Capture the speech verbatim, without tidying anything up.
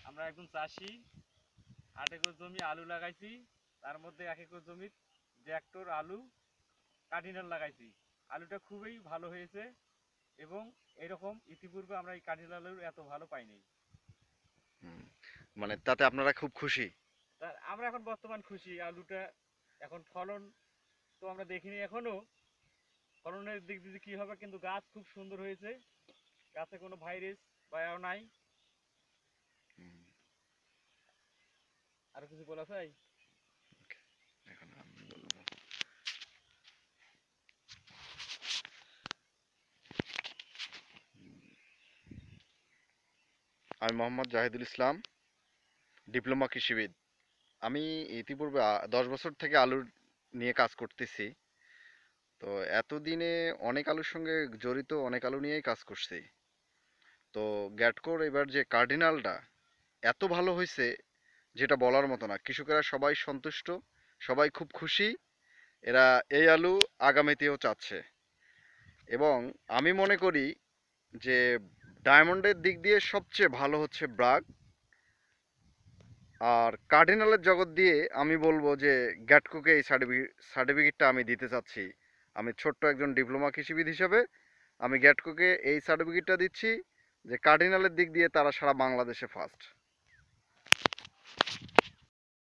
আমরা একজন চাষি, আট একর জমি আলু লাগাইছি। তার মধ্যে এক একর জমি ট্রাক্টর আলু কার্ডিনাল লাগাইছি। আলুটা খুবই ভালো হয়েছে এবং এরকম ইতিপূর্বে আমরা এই কার্ডিনাল আলু এত ভালো পাইনি। হুম, মানে তাতে আপনারা খুব খুশি? তা আমরা এখন বর্তমান খুশি। আলুটা এখন ফলন তো আমরা দেখিনি এখনো, ফলনের দিক দিয়ে কি হবে, কিন্তু গাছ খুব সুন্দর হয়েছে, গাছে কোনো ভাইরাস বায়াও নাই। হুম, আর কিছু বলা চাই? এখন আমি বলবো। আমি মোহাম্মদ জাহিদুল ইসলাম, ডিপ্লোমা কৃষিবিদ। আমি ইতিপূর্বে আ- দশ বছর থেকে আলু নিয়ে কাজ করতেছি। তো এতদিনে অনেক আলুর সঙ্গে জড়িত, অনেক আলু নিয়েই কাজ করছি। তো গ্যাটকোর এবার যে কার্ডিনালটা এত ভালো হয়েছে যেটা বলার মতো না। কৃষকেরা সবাই সন্তুষ্ট, সবাই খুব খুশি। এরা এই আলু আগামীতেও চাচ্ছে। এবং আমি মনে করি যে ডায়মন্ডের দিক দিয়ে সবচেয়ে ভালো হচ্ছে ব্রাগ। আর কার্ডিনালের জগৎ দিয়ে আমি বলবো যে গ্যাটকোকে এই সার্টিফিকেট সার্টিফিকেটটা আমি দিতে চাচ্ছি। আমি ছোট্ট একজন ডিপ্লোমা কৃষিবিদ হিসেবে আমি গ্যাটকোকে এই সার্টিফিকেটটা দিচ্ছি যে কার্ডিনালের দিক দিয়ে তারা সারা বাংলাদেশে ফার্স্ট।